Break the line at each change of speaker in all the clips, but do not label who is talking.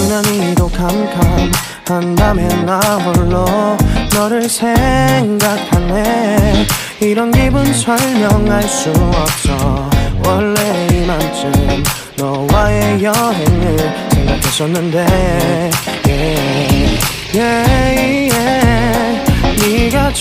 유난히도 캄캄한 밤에 나 홀로 너를 생각하네. 이런 기분 설명할 수 없어. 원래 이맘쯤 너와의 여행을 생각했었는데 네가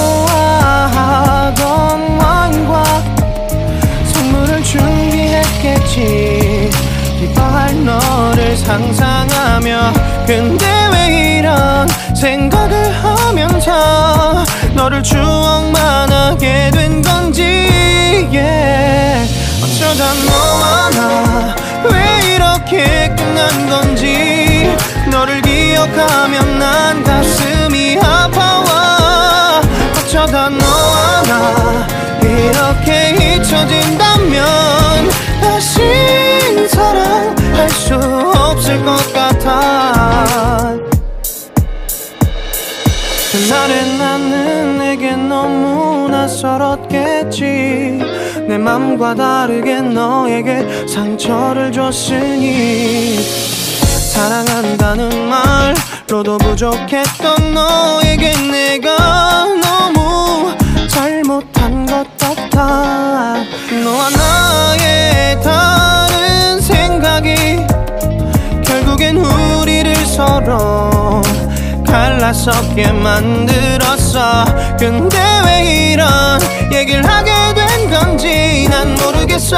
좋아하던 와인과 선물을 준비했겠지. 기뻐할 너를 상상하며. 근데 왜 이런 생각을 하면서 너를 추억만 하게 된 건지. 어쩌다 너와 나 왜 이렇게 끝난 건지. 너를 기억하면 난 가슴이 아파와. 어쩌다 너와 나 이렇게 잊혀진다면 다시 사랑할 수 없을 것 같아. 그날의 나는 내게 너무 낯설었겠지. 내 맘과 다르게 너에게 상처를 줬으니. 사랑한다는 말로도 부족했던 너에게 내가 너무 잘못한 것 같아. 너와 나의 다른 생각이 결국엔 우리를 서로 갈라서게 만들었어. 근데 왜 이런 얘기를 하게 된 건지 난 모르겠어.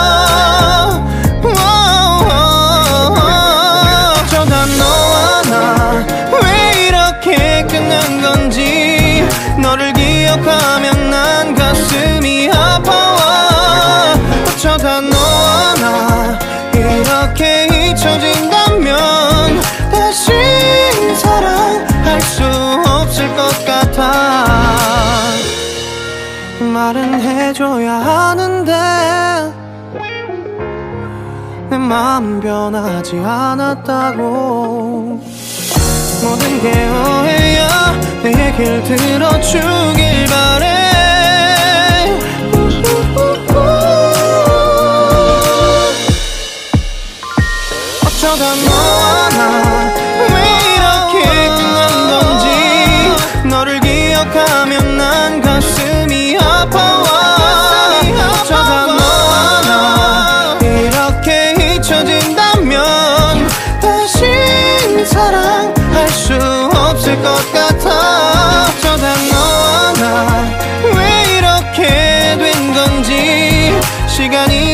어쩌다 너와 나 왜 이렇게 끝난 건지. 너를 기억하면 난 가슴이 아파와. 어쩌다 너와 나 이렇게 잊혀진다면 다시 사랑할 수 없을 것 같아. 말은 해줘야 하는데 내 마음 변하지 않았다고. 모든 게 오해야. 내 얘길 들어주길 바래. 어쩌다 너와 나 너를 기억하면 난 가슴이 아파와. 어쩌다 너와 나 이렇게 잊혀진다면 다시 사랑할 수 없을 것 같아. 어쩌다 너와 나 왜 이렇게 된 건지. 시간이